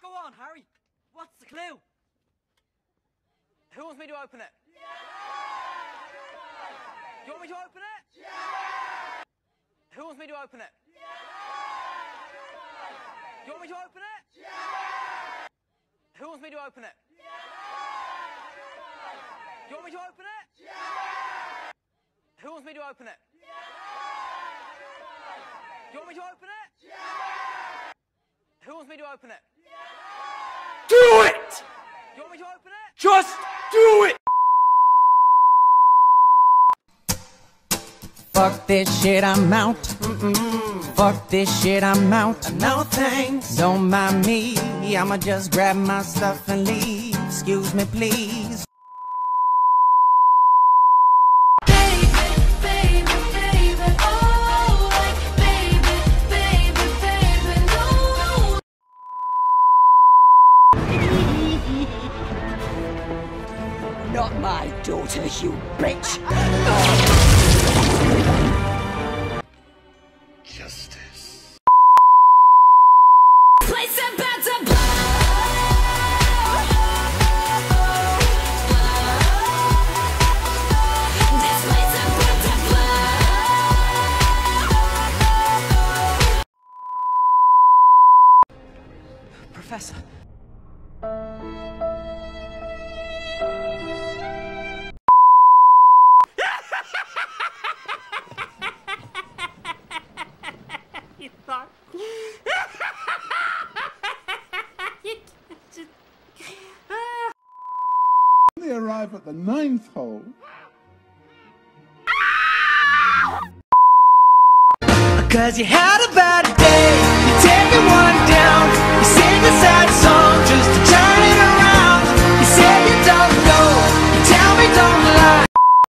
Go on, Harry. What's the clue? Who wants me to open it? Yeah! You want me to open it? Yeah! Who wants me to open it? Yeah! You want me to open it? Yeah! Who wants me to open it? Yeah! You want me to open it? Yeah! Who wants me to open it? Yeah! You want me to open it? Yeah! Who wants me to open it? Do it! You want me to open it? Just do it! Fuck this shit, I'm out. Fuck this shit, I'm out. No thanks. Don't mind me, I'ma just grab my stuff and leave. Excuse me, please. Not my daughter, you bitch! Justice. Place about to blow! This place about to blow! Professor. You thought? When they arrive at the 9th hole, Cause you had a bad day.